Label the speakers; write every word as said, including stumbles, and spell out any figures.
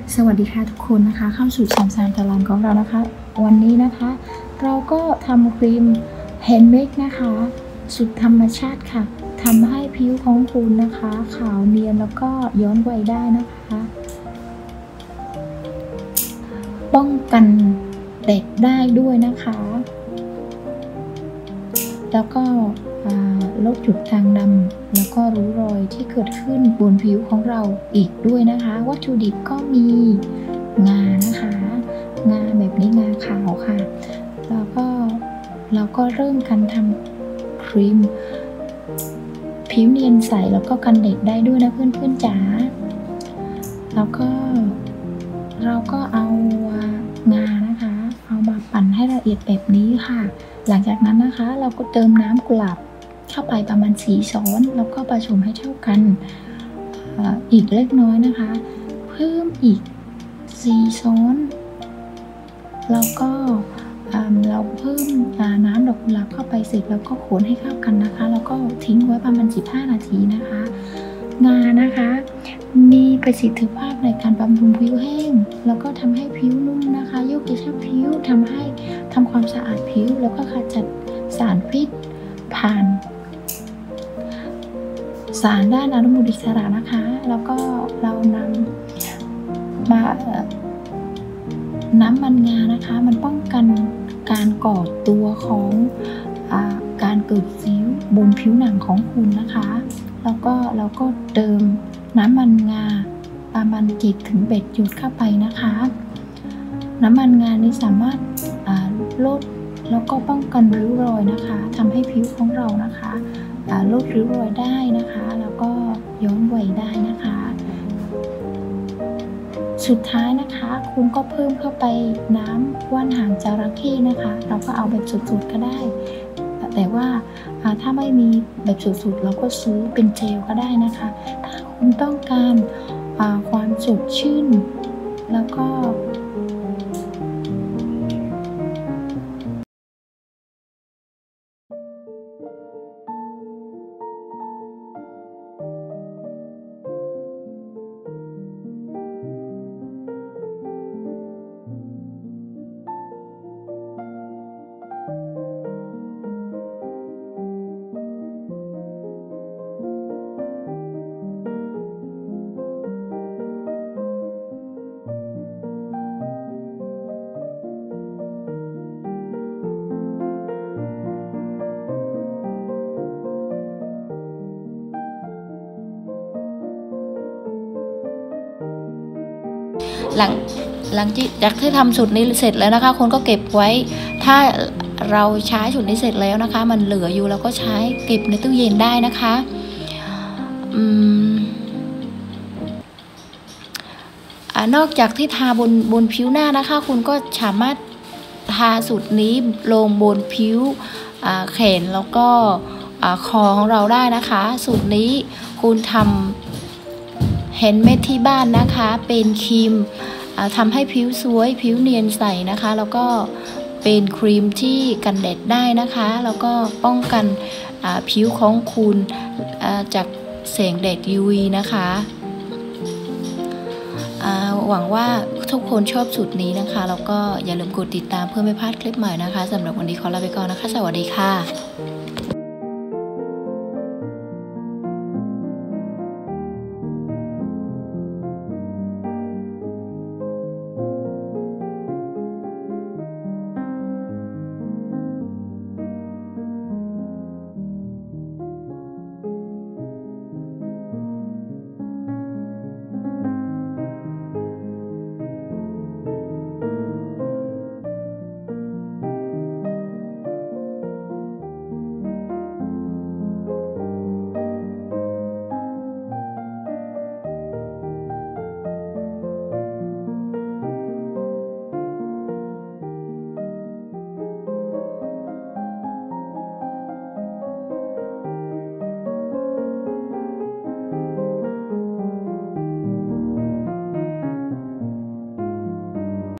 Speaker 1: สวัสดีค่ะทุกคนนะคะเข้าสู่สามสามตารางของเรานะคะวันนี้นะคะเราก็ทำครีมแฮนด์เมดนะคะสุดธรรมชาติค่ะทำให้ผิวของคุณนะคะขาวเนียนแล้วก็ย้อนวัยได้นะคะป้องกันแดดได้ด้วยนะคะแล้วก็ลดจุดด่างดำแล้วก็ริ้วรอยที่เกิดขึ้นบนผิวของเราอีกด้วยนะคะวัตถุดิบก็มีงานะคะงาแบบนี้งาขาวค่ะแล้วก็เราก็เริ่มกันทำครีมผิวเนียนใสแล้วก็กันแดดได้ด้วยนะเพื่อนๆจ๋าแล้วก็เราก็เอางานะคะเอามาปั่นให้ละเอียดแบบนี้ค่ะหลังจากนั้นนะคะเราก็เติมน้ำกุหลาบเข้าไปประมาณสี่ช้อนแล้วก็ผสมให้เท่ากันอีกเล็กน้อยนะคะเพิ่มอีกสี่ช้อนแล้วก็เราเพิ่มน้ำดอกกุหลาบเข้าไปเสร็จแล้วก็คนให้เข้ากันนะคะแล้วก็ทิ้งไว้ประมาณสิบห้านาทีนะคะงานะคะมีประสิทธิภาพในการบำรุงผิวแห้งแล้วก็ทำให้ผิวนุ่มนะคะยกกระชับผิวทำให้ทำความสะอาดผิวแล้วก็ขจัดสารพิษผ่านสารด้านอนุมูลอิสระนะคะแล้วก็เรานำมาน้ำมันงานะคะมันป้องกันการก่อตัวของอ่าการเกิดสิวบนผิวหนังของคุณนะคะแล้วก็เราก็เติมน้ำมันงาประมาณเจ็ดถึงแปดหยดเข้าไปนะคะน้ำมันงานี้สามารถลดแล้วก็ป้องกันริ้วรอยนะคะทำให้ผิวของเรานะคะลดริ้วรอยได้นะคะแล้วก็ย้อนวัยได้นะคะสุดท้ายนะคะคุณก็เพิ่มเข้าไปน้ำว่านหางจระเข้นะคะเราก็เอาแบบสุดๆก็ได้แต่ว่าถ้าไม่มีแบบสุดๆเราก็ซื้อเป็นเจลก็ได้นะคะถ้าคุณต้องการความสดชื่นแล้วก็หลังหลังจากที่ทำสูตรนี้เสร็จแล้วนะคะคนก็เก็บไว้ถ้าเราใช้สูตรนี้เสร็จแล้วนะคะมันเหลืออยู่เราก็ใช้เก็บในตู้เย็นได้นะคะอืมนอกจากที่ทาบนบนผิวหน้านะคะคุณก็สามารถทาสูตรนี้ลงบนผิวแขนแล้วก็คอของเราได้นะคะสูตรนี้คุณทำแฮนด์เมดที่บ้านนะคะเป็นครีมทำให้ผิวสวยผิวเนียนใสนะคะแล้วก็เป็นครีมที่กันแดดได้นะคะแล้วก็ป้องกันผิวของคุณจากแสงแดด ยู วี นะคะหวังว่าทุกคนชอบสูตรนี้นะคะแล้วก็อย่าลืมกดติดตามเพื่อไม่พลาดคลิปใหม่นะคะสำหรับวันนี้ขอลาไปก่อนนะคะสวัสดีค่ะ